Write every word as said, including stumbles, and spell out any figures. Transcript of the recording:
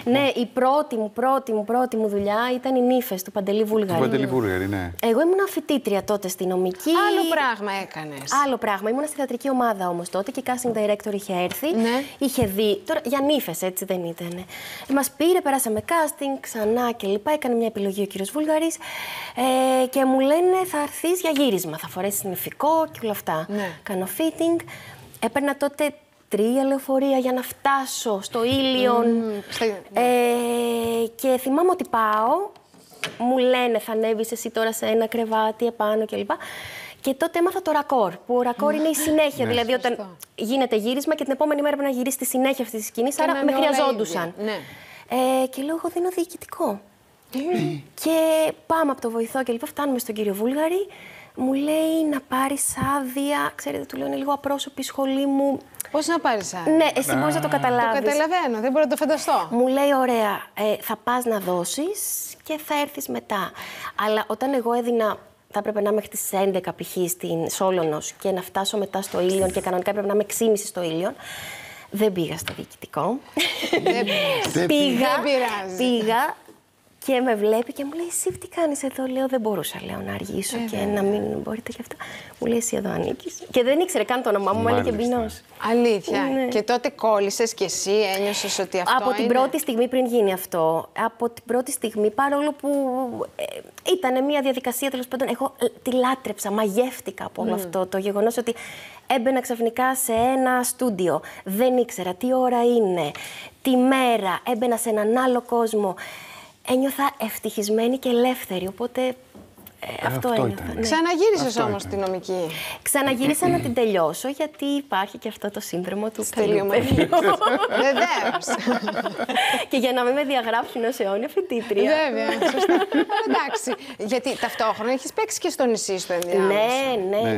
Ναι, η πρώτη μου, πρώτη μου, πρώτη μου δουλειά ήταν οι Νύφες του Παντελή Βούλγαρη. Του Παντελή Βούλγαρη, ναι. Εγώ ήμουν φοιτήτρια τότε στη νομική. Άλλο πράγμα έκανες. Άλλο πράγμα. Ήμουν στη θεατρική ομάδα όμως τότε και η casting director είχε έρθει. Ναι. Είχε δει. Τώρα για Νύφες, έτσι δεν ήταν. Μας πήρε, περάσαμε casting ξανά κλπ. Έκανε μια επιλογή ο κύριος Βούλγαρης ε, και μου λένε θα έρθεις για γύρισμα. Θα φορέσεις νηφικό και όλα αυτά. Ναι. Κάνω fitting. Έπαιρνα τότε τρία λεωφορεία για να φτάσω στο Ήλιον. Mm, ε, και θυμάμαι ότι πάω, μου λένε θα ανέβεις εσύ τώρα σε ένα κρεβάτι επάνω κλπ. Και τότε έμαθα το ρακόρ, που ο ρακόρ είναι η συνέχεια. Ναι. Δηλαδή, όταν Σωστό. γίνεται γύρισμα και την επόμενη μέρα πρέπει να γυρίσει τη συνέχεια αυτή τη σκηνή, άρα να με είναι όλα χρειαζόντουσαν. ίδια. Ναι. Ε, και λέω, εγώ δίνω διοικητικό. Και πάμε από το βοηθό και λοιπόν φτάνουμε στον κύριο Βούλγαρη. Μου λέει να πάρεις άδεια. Ξέρετε, του λέω είναι λίγο απρόσωπη η σχολή μου. Πώς να πάρεις άδεια? Ναι, εσύ μπορείς να το Το καταλάβεις. καταλαβαίνω, δεν μπορώ να το φανταστώ. Μου λέει, ωραία, ε, θα πας να δώσεις και θα έρθεις μετά. Αλλά όταν εγώ έδινα, θα έπρεπε να είμαι μέχρι τις έντεκα π.χ. στην Σόλωνος και να φτάσω μετά στο Ήλιον και κανονικά έπρεπε να είμαι έξι και μισή στο Ήλιον. Δεν πήγα στο διοικητικό. Δεν πήγα, Δεν πειράζει. πήγα και με βλέπει και μου λέει, εσύ τι κάνεις εδώ? Λέω, δεν μπορούσα, λέω, να αργήσω Ε, και να μην μπορείτε και αυτό. Μου λέει, εσύ εδώ ανήκεις. Και δεν ήξερε καν το όνομά μου, μου έλεγε Μάλιστα. Μπινός. Αλήθεια. Ναι. Και τότε κόλλησες κι εσύ, ένιωσες ότι αυτό Από την είναι... πρώτη στιγμή πριν γίνει αυτό, από την πρώτη στιγμή, παρόλο που ε, ήταν μια διαδικασία, τέλος πάντων, εγώ ε, τη λάτρεψα, μαγεύτηκα από όλο αυτό το γεγονός ότι έμπαινα ξαφνικά σε ένα στούντιο, δεν ήξερα τι ώρα είναι, τη μέρα, έμπαινα σε έναν άλλο κόσμο. Ένιωθα ευτυχισμένη και ελεύθερη, οπότε ε, αυτό, αυτό ένιωθα. ήταν. Ναι. Ξαναγύρισες Αυτό όμως ήταν. στη νομική. Ξαναγύρισα να την τελειώσω, γιατί υπάρχει και αυτό το σύνδρομο του καλού Τελειωμένη. παιδιού. Βεβαίως. Και για να μην με διαγράψουν ως αιώνια φοιτήτρια. Βέβαια, σωστά. Αλλά εντάξει, γιατί ταυτόχρονα έχεις παίξει και στο νησί στο ενδιάμεσο. Ναι, ναι,